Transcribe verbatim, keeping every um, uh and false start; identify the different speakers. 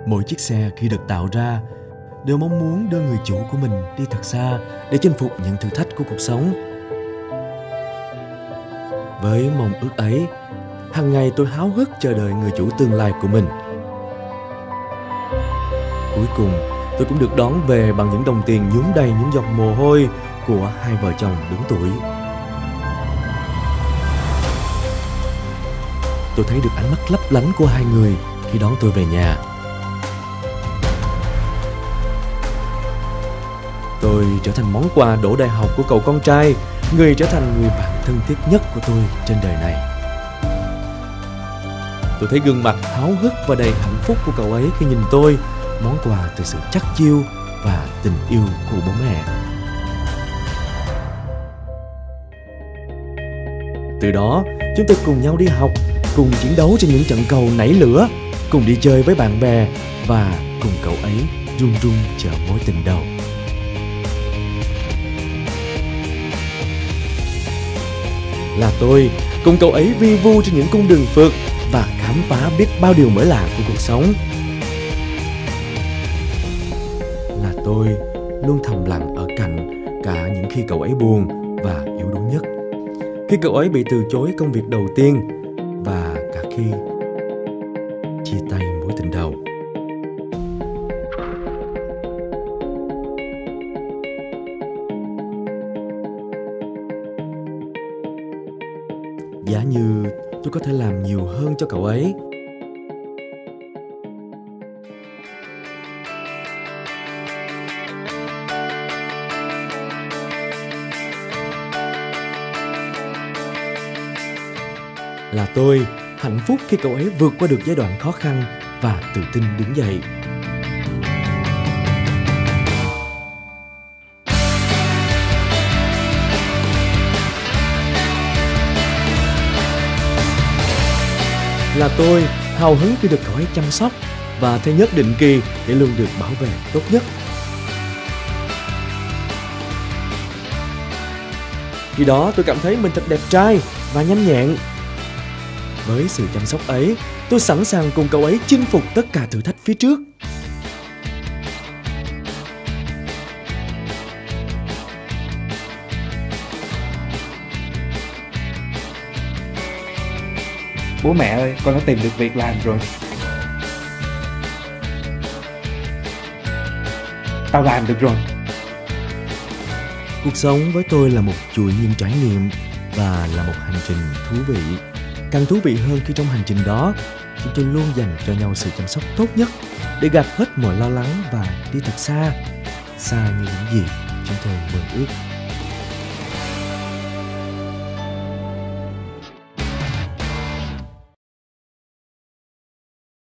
Speaker 1: Mỗi chiếc xe khi được tạo ra đều mong muốn đưa người chủ của mình đi thật xa để chinh phục những thử thách của cuộc sống. Với mong ước ấy, hàng ngày tôi háo hức chờ đợi người chủ tương lai của mình. Cuối cùng, tôi cũng được đón về bằng những đồng tiền nhúng đầy những giọt mồ hôi của hai vợ chồng đứng tuổi. Tôi thấy được ánh mắt lấp lánh của hai người khi đón tôi về nhà. Tôi trở thành món quà đỗ đại học của cậu con trai, người trở thành người bạn thân thiết nhất của tôi trên đời này. Tôi thấy gương mặt háo hức và đầy hạnh phúc của cậu ấy khi nhìn tôi, món quà từ sự chắt chiu và tình yêu của bố mẹ. Từ đó, chúng tôi cùng nhau đi học, cùng chiến đấu trên những trận cầu nảy lửa, cùng đi chơi với bạn bè và cùng cậu ấy run run chờ mối tình đầu. Là tôi cùng cậu ấy vi vu trên những cung đường phượt và khám phá biết bao điều mới lạ của cuộc sống. Là tôi luôn thầm lặng ở cạnh cả những khi cậu ấy buồn và yếu đuối nhất, khi cậu ấy bị từ chối công việc đầu tiên và cả khi chia tay mối tình đầu. Giả như tôi có thể làm nhiều hơn cho cậu ấy. Là tôi hạnh phúc khi cậu ấy vượt qua được giai đoạn khó khăn và tự tin đứng dậy. Là tôi hào hứng khi được cậu ấy chăm sóc và thay nhất định kỳ để luôn được bảo vệ tốt nhất. Khi đó tôi cảm thấy mình thật đẹp trai và nhanh nhẹn. Với sự chăm sóc ấy, tôi sẵn sàng cùng cậu ấy chinh phục tất cả thử thách phía trước.
Speaker 2: Bố mẹ ơi, con đã tìm được việc làm rồi. Tao làm được rồi.
Speaker 1: Cuộc sống với tôi là một chuỗi những trải nghiệm và là một hành trình thú vị. Càng thú vị hơn khi trong hành trình đó, chúng tôi luôn dành cho nhau sự chăm sóc tốt nhất để gạt hết mọi lo lắng và đi thật xa, xa như những gì chúng tôi mơ ước.